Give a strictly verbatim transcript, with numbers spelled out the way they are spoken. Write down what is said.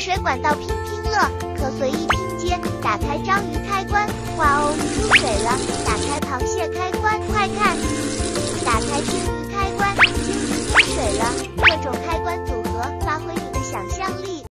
水管道拼拼乐，可随意拼接。打开章鱼开关，哇哦，出水了！打开螃蟹开关。